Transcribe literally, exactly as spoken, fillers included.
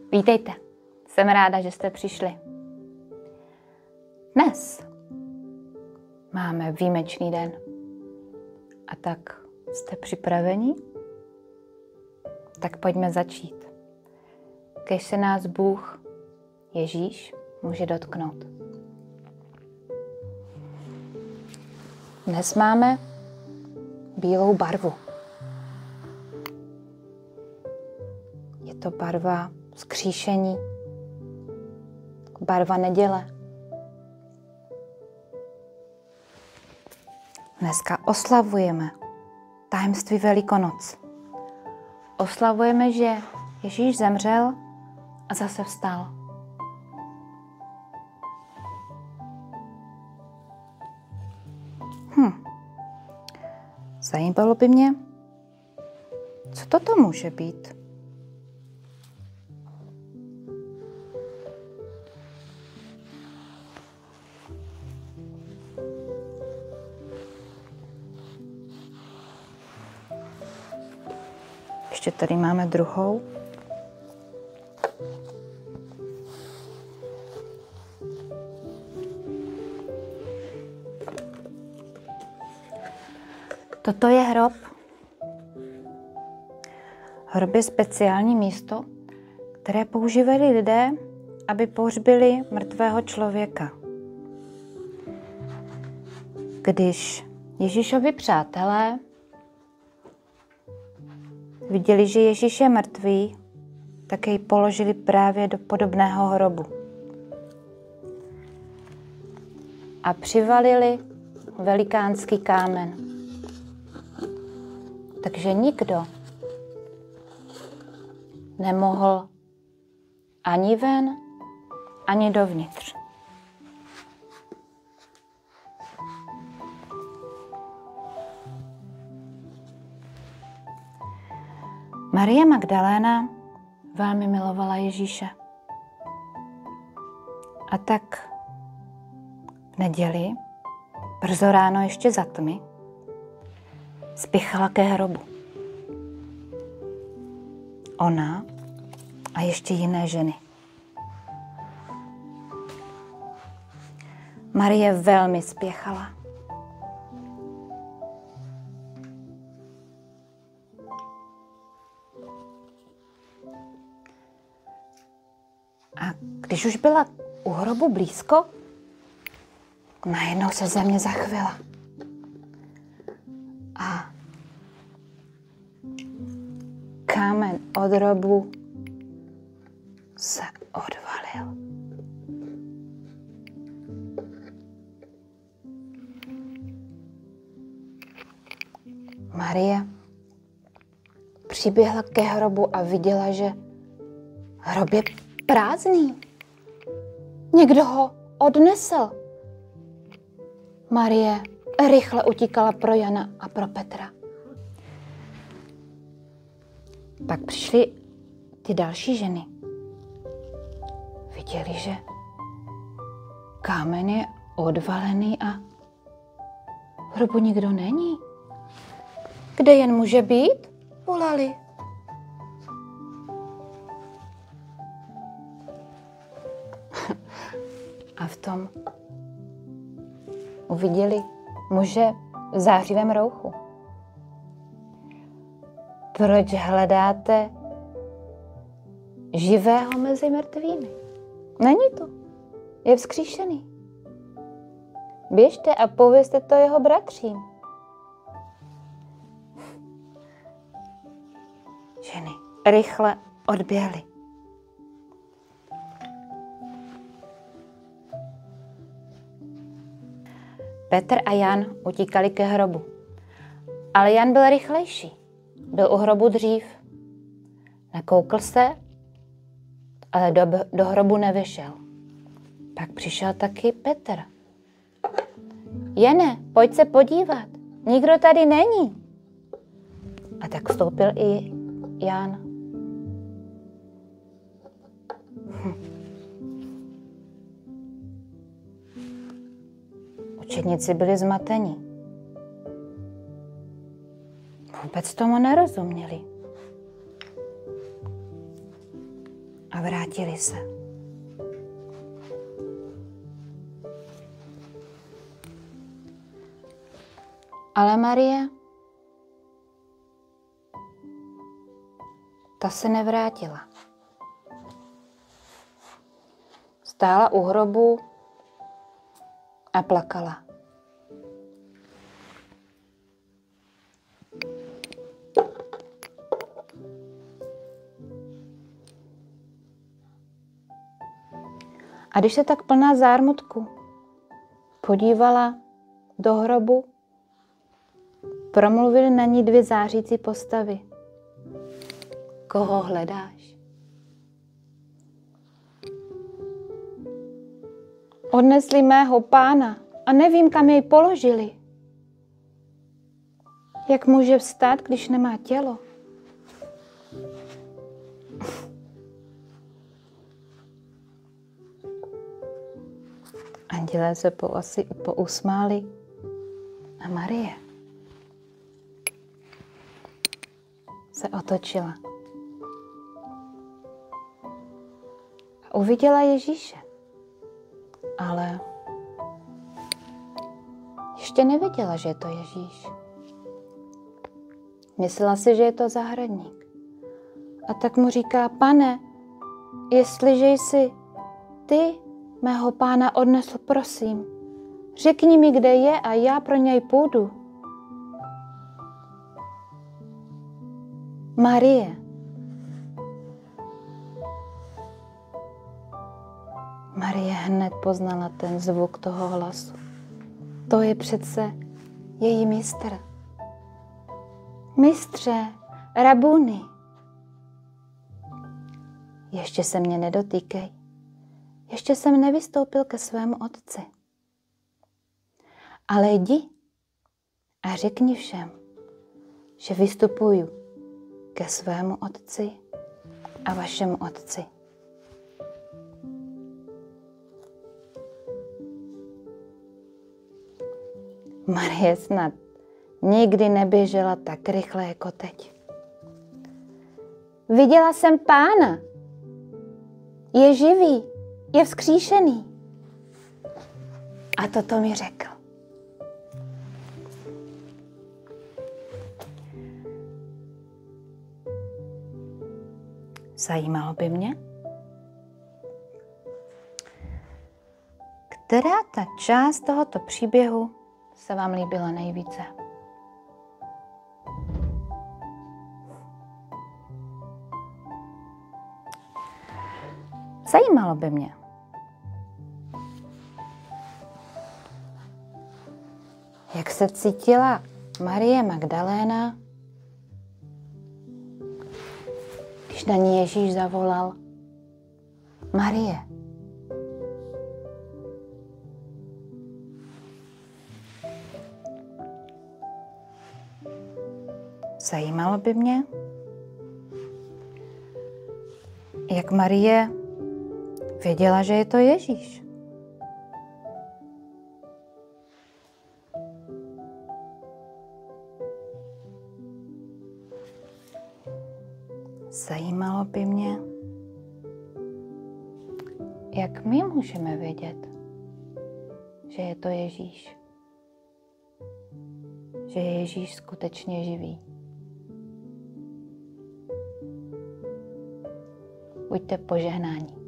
Vítejte, jsem ráda, že jste přišli. Dnes máme výjimečný den. A tak jste připraveni? Tak pojďme začít. Kež se nás Bůh, Ježíš, může dotknout. Dnes máme bílou barvu. Je to barva vzkříšení, barva neděle. Dneska oslavujeme tajemství Velikonoc. Oslavujeme, že Ježíš zemřel a zase vstal. Hm. Zajímalo by mě, co toto může být. Ještě tady máme druhou. Toto je hrob. Hrob je speciální místo, které používali lidé, aby pohřbili mrtvého člověka. Když Ježíšovi přátelé viděli, že Ježíš je mrtvý, tak jej položili právě do podobného hrobu. A přivalili velikánský kámen. Takže nikdo nemohl ani ven, ani dovnitř. Marie Magdaléna velmi milovala Ježíše. A tak v neděli, brzo ráno ještě za tmy, spěchala ke hrobu. Ona a ještě jiné ženy. Marie velmi spěchala. A když už byla u hrobu blízko, najednou se země zachvěla. A kámen od hrobu se odvalil. Marie přiběhla ke hrobu a viděla, že hrob je prázdný. Někdo ho odnesl. Marie rychle utíkala pro Jana a pro Petra. Pak přišly ty další ženy. Viděli, že kámen je odvalený a v hrobu nikdo není. Kde jen může být? Volali. A v tom uviděli muže v zářivém rouchu. Proč hledáte živého mezi mrtvými? Není to. Je vzkříšený. Běžte a povězte to jeho bratřím. Ženy rychle odběhly. Petr a Jan utíkali ke hrobu. Ale Jan byl rychlejší. Byl u hrobu dřív. Nakoukl se, ale do, do hrobu nevyšel. Pak přišel taky Petr. Jane, pojď se podívat. Nikdo tady není. A tak vstoupil i Jan. Hm. Učedníci byli zmateni. Vůbec tomu nerozuměli. A a vrátili se. Ale Marie, ta se nevrátila. Stála u hrobu a plakala. A když se tak plná zármutku podívala do hrobu, promluvily na ní dvě zářící postavy. Koho hledáš? Odnesli mého pána a nevím, kam jej položili. Jak může vstát, když nemá tělo? Andělé se poasi, pousmáli a Marie se otočila a uviděla Ježíše, ale ještě nevěděla, že je to Ježíš. Myslela si, že je to zahradník. A tak mu říká: Pane, jestliže jsi ty mého pána odnesl, prosím, řekni mi, kde je a já pro něj půjdu. Marie. Marie hned poznala ten zvuk toho hlasu. To je přece její mistr. Mistře, rabuni. Ještě se mě nedotýkej. Ještě jsem nevystoupil ke svému otci. Ale jdi a řekni všem, že vystupuju ke svému otci a vašemu otci. Marie snad nikdy neběžela tak rychle jako teď. Viděla jsem pána. Je živý, je vzkříšený. A toto mi řekl. Zajímalo by mě, která ta část tohoto příběhu se vám líbila nejvíce. Zajímalo by mě, jak se cítila Marie Magdaléna, když na ní Ježíš zavolal: Marie. Zajímalo by mě, jak Marie věděla, že je to Ježíš. Zajímalo by mě, jak my můžeme vědět, že je to Ježíš. Že je Ježíš skutečně živý. Buďte požehnáni.